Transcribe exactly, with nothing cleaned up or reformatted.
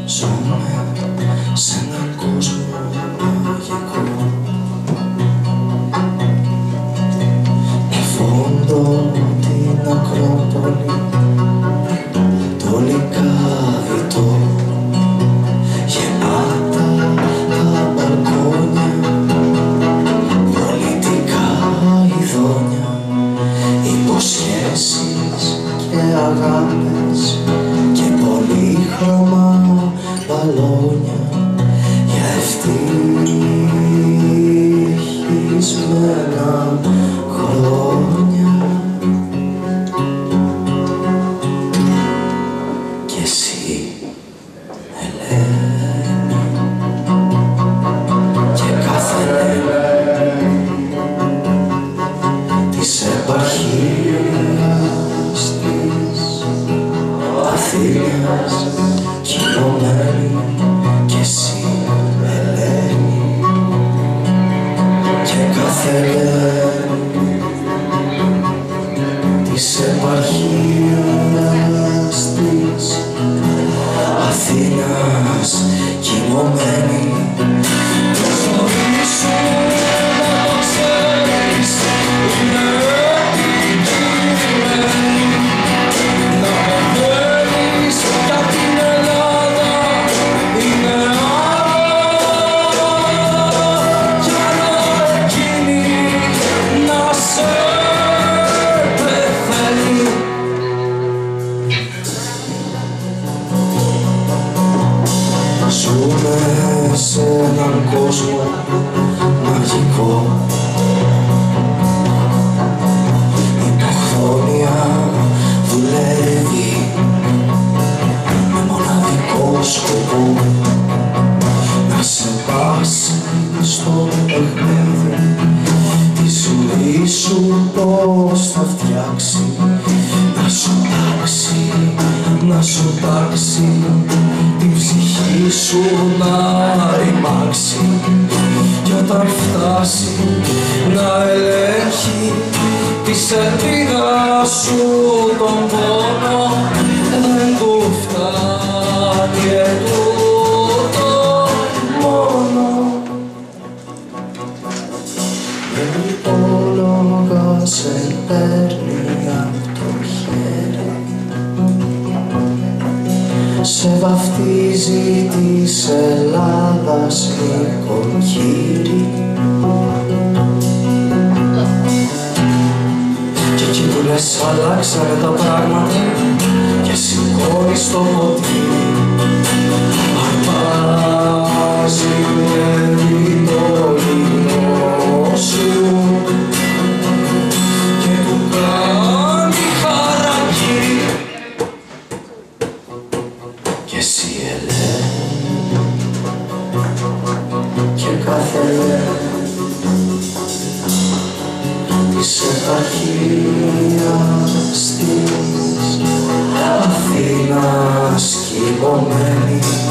Ζούμε σε έναν κόσμο μαγικό, με φόντο την Ακρόπολη, το Λυκάβητο, γεμάτα τα μπαλκόνια, πολιτικά ειδόνια, υποσχέσεις και αγάπες και πολύχρωμα μπαλόνια για ευτυχισμένα χρόνια. Κι εσύ, Ελένη, και κάθε Ελένη της επαρχίας της Αθήνας κοιμωμένη. Κι εσύ, Ελένη, και κάθε Ελένη της επαρχίας της Αθήνας κοιμωμένη. Το ζωή σου να το ξέρεις είναι επικίνδυνη, να πεθαίνεις για την Ελλάδα είναι άλλο, κι άλλο εκείνη να σε πεθαίνει. Ζούμε σε έναν κόσμο μαγικό, υποχθόνια δουλεύει με μοναδικό σκοπό να σε πάσει στο παιχνίδι τη ζωή σου, πώς θα φτιάξει, να σου τάξει, να σου τάξει την ψυχή σου να ρημάξει, κι όταν φτάσει να ελέγχει τη σελίδα σου τον πόνο, δεν του φτάνει ετούτο μόνο. Δεν υπόλογα σε παίρνει απ' το χέρι, σε βαφτίζει της Ελλάδας νοικοκύρη, κι εκεί που λες αλλάξανε τα πράγματα και σηκώνεις το ποτήρι, αρπάζει μέρη το ήλιο σου και του κάνει χαρακτήρι. Κι εσύ, Ελένη, και κάθε Ελένη της επαρχίας της Αθήνας κοιμωμένη.